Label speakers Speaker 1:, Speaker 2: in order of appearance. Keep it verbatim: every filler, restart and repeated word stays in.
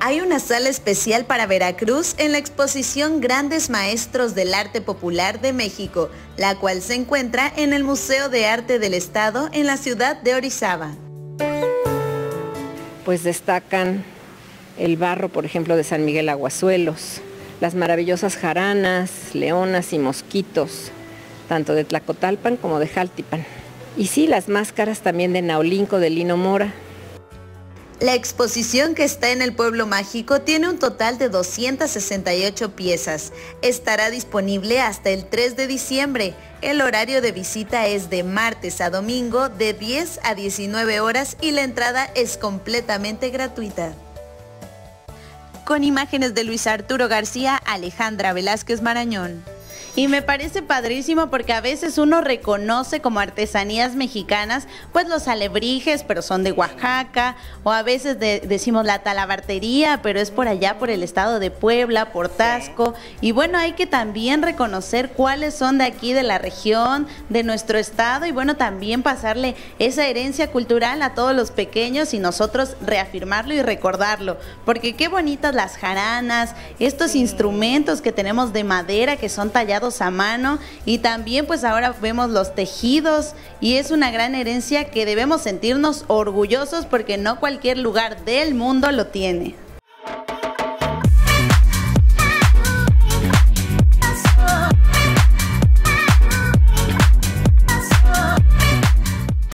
Speaker 1: Hay una sala especial para Veracruz en la exposición Grandes Maestros del Arte Popular de México, la cual se encuentra en el Museo de Arte del Estado en la ciudad de Orizaba.
Speaker 2: Pues destacan el barro, por ejemplo, de San Miguel Aguazuelos, las maravillosas jaranas, leonas y mosquitos, tanto de Tlacotalpan como de Jaltipan. Y sí, las máscaras también de Naolinco de Lino Mora.
Speaker 1: La exposición, que está en el Pueblo Mágico, tiene un total de doscientas sesenta y ocho piezas. Estará disponible hasta el tres de diciembre. El horario de visita es de martes a domingo de diez a diecinueve horas y la entrada es completamente gratuita. Con imágenes de Luis Arturo García, Alejandra Velázquez Marañón.
Speaker 3: Y me parece padrísimo porque a veces uno reconoce como artesanías mexicanas pues los alebrijes, pero son de Oaxaca, o a veces de, decimos la talabartería, pero es por allá por el estado de Puebla, por Tasco. Y bueno, hay que también reconocer cuáles son de aquí de la región, de nuestro estado, y bueno, también pasarle esa herencia cultural a todos los pequeños y nosotros reafirmarlo y recordarlo, porque qué bonitas las jaranas, estos instrumentos que tenemos de madera que son tallados a mano, y también pues ahora vemos los tejidos, y es una gran herencia que debemos sentirnos orgullosos porque no cualquier lugar del mundo lo tiene.